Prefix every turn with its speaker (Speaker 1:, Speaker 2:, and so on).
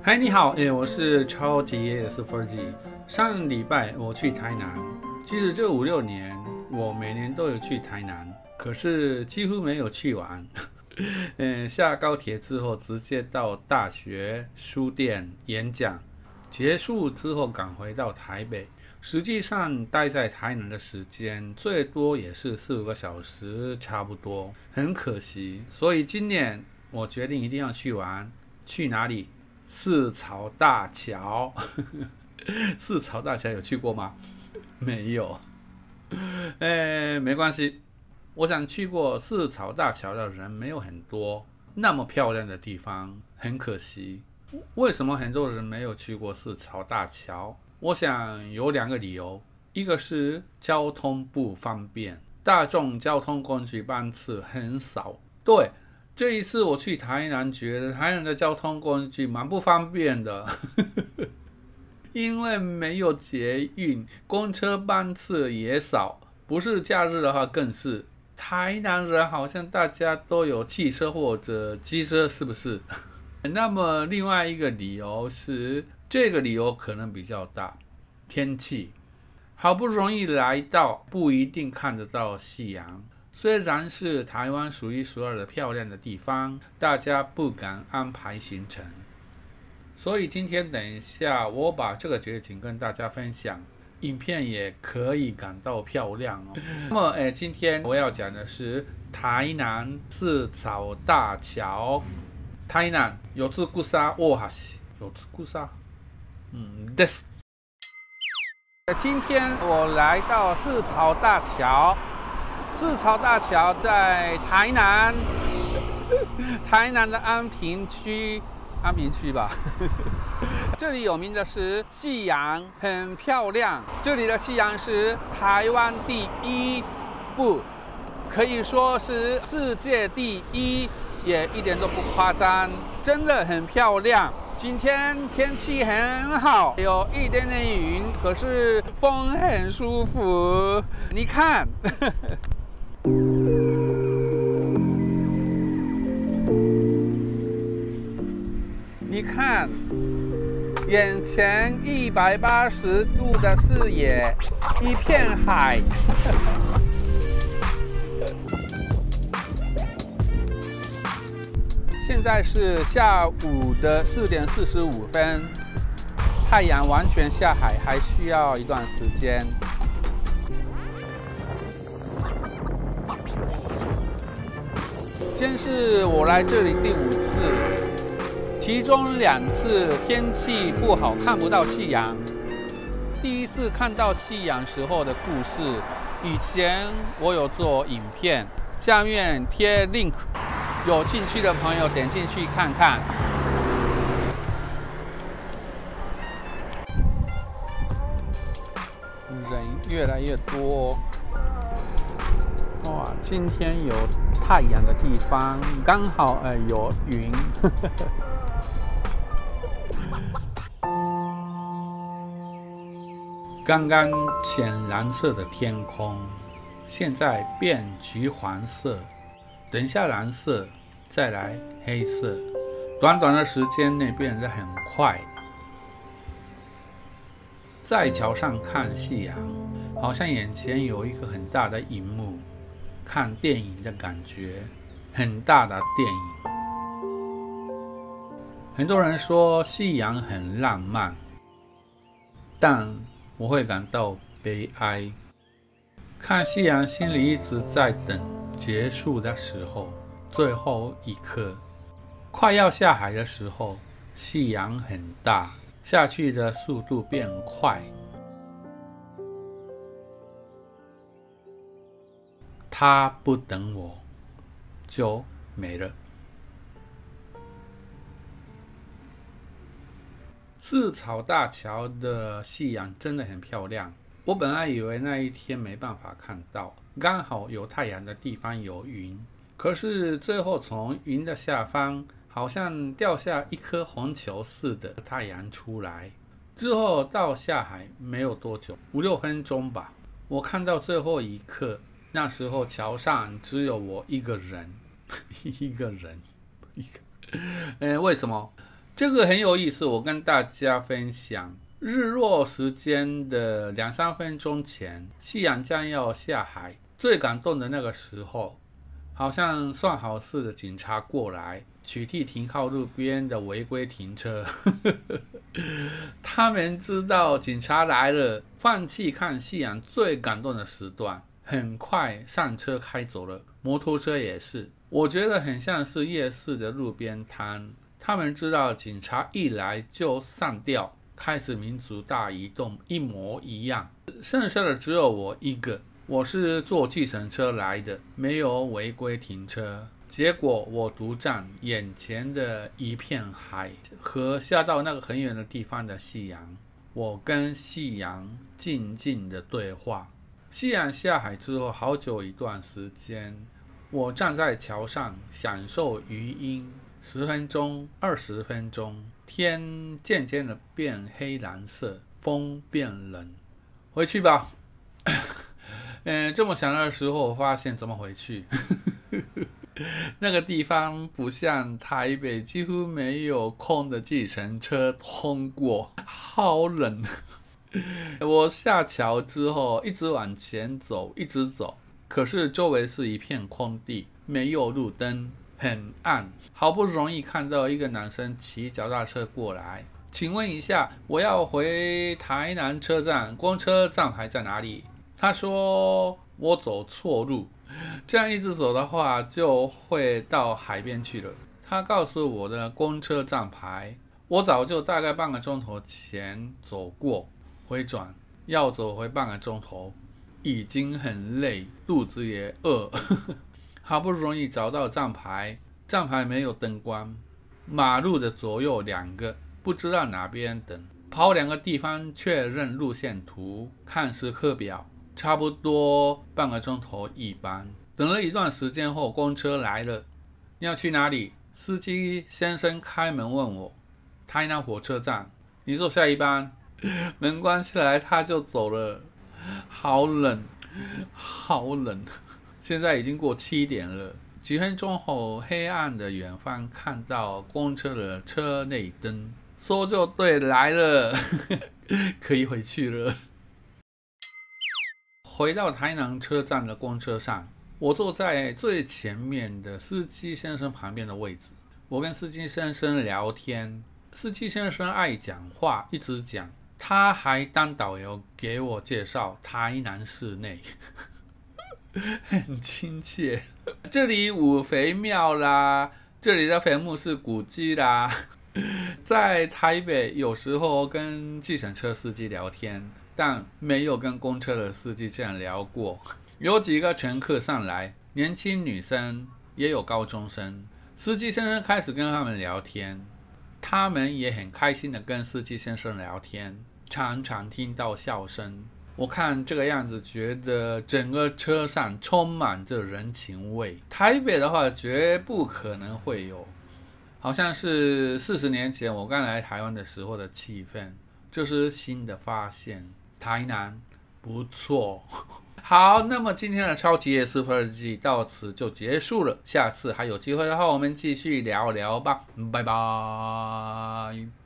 Speaker 1: 嗨，你好，我是超级爷爷Super G。上礼拜我去台南，其实这5、6年我每年都有去台南，可是几乎没有去完。下高铁之后直接到大学、书店演讲，结束之后赶回到台北。实际上待在台南的时间最多也是4、5个小时，差不多，很可惜。所以今年我决定一定要去玩，去哪里？四草大桥。四草大桥有去过吗？没有。没关系。我想去过四草大桥的人没有很多，那么漂亮的地方，很可惜。为什么很多人没有去过四草大桥？我想有2个理由，一个是交通不方便，大众交通工具班次很少。对，这一次我去台南，觉得台南的交通工具蛮不方便的。因为没有捷运，公车班次也少，不是假日的话更是。台南人好像大家都有汽车或者机车，是不是？那么另外一个理由是，这个理由可能比较大，天气。好不容易来到，不一定看得到夕阳。虽然是台湾数一数二的漂亮的地方，大家不敢安排行程。所以今天等一下我把这个绝景跟大家分享，影片也可以感到漂亮哦。那么今天我要讲的是台南四草大橋。台南四草大橋，四草です。今天我来到四草大橋。四草大橋在台南，台南的安平区吧。这里有名的是夕阳，很漂亮。这里的夕阳是台湾第一，不，可以说是世界第一，也一点都不夸张，真的很漂亮。今天天气很好，有一点点云，可是风很舒服。你看。你看，眼前180度的视野，一片海。现在是下午的4点45分，太阳完全下海还需要一段时间。今天是我来这里第5次。其中2次天气不好，看不到夕阳。第一次看到夕阳时候的故事，以前我有做影片，下面贴 link， 有兴趣的朋友点进去看看。人越来越多，哇！今天有太阳的地方，刚好有云。刚刚浅蓝色的天空，现在变橘黄色，等一下蓝色，再来黑色，短短的时间内变得很快。在桥上看夕阳，好像眼前有一个很大的荧幕，看电影的感觉，很大的电影。很多人说夕阳很浪漫，但我会感到悲哀。看夕阳，心里一直在等结束的时候，最后一刻，快要下海的时候，夕阳很大，下去的速度变快。他不等我，就没了。四草大橋的夕阳真的很漂亮，我本来以为那一天没办法看到，刚好有太阳的地方有云，可是最后从云的下方好像掉下一颗红球似的太阳出来，之后到下海没有多久，5、6分钟吧，我看到最后一刻，那时候桥上只有我一个人。为什么？ 这个很有意思，我跟大家分享。日落时间的2-3分钟前，夕阳将要下海，最感动的那个时候，好像算好事的警察过来取缔停靠路边的违规停车。他们知道警察来了，放弃看夕阳最感动的时段，很快上车开走了。摩托车也是，我觉得很像是夜市的路边摊，他们知道警察一来就上吊，开始民族大移动，一模一样。剩下的只有我一个，我是坐计程车来的，没有违规停车。结果我独占眼前的一片海和下到那个很远的地方的夕阳，我跟夕阳静静的对话。夕阳下海之后好久一段时间，我站在桥上享受余音，10分钟、20分钟，天渐渐的变黑蓝色，风变冷。回去吧。这么想的时候，我发现怎么回去？那个地方不像台北，几乎没有空的计程车通过，好冷。我下桥之后一直往前走，一直走，可是周围是一片空地，没有路灯，很暗。好不容易看到一个男生骑脚踏车过来，请问一下，我要回台南车站，公车站牌在哪里？他说我走错路，这样一直走的话就会到海边去了。他告诉我的公车站牌，我早就大概半个钟头前走过，回转要走回半个钟头，已经很累，肚子也饿。好不容易找到站牌，站牌没有灯光，马路的左右2个，不知道哪边等，跑2个地方确认路线图，看时刻表，差不多半个钟头一班。等了一段时间后，公车来了，你要去哪里？司机先生开门问我，台南火车站，你坐下一班。门关起来他就走了。好冷，好冷。现在已经过7点了，几分钟后，黑暗的远方看到公车的车内灯，说就对，来了。可以回去了。回到台南车站的公车上，我坐在最前面的司机先生旁边的位置，我跟司机先生聊天。司机先生爱讲话，一直讲，他还当导游给我介绍台南市内。很亲切。这里五肥庙啦，这里的坟墓是古迹啦。在台北有时候跟计程车司机聊天，但没有跟公车的司机这样聊过。有几个乘客上来，年轻女生，也有高中生。司机先生开始跟他们聊天，他们也很开心的跟司机先生聊天，常常听到笑声。我看这个样子，觉得整个车上充满着人情味。台北的话，绝不可能会有，好像是40年前我刚来台湾的时候的气氛。这是新的发现，台南不错。好，那么今天的超级夜Super G 到此就结束了，下次还有机会的话，我们继续聊聊吧，拜拜。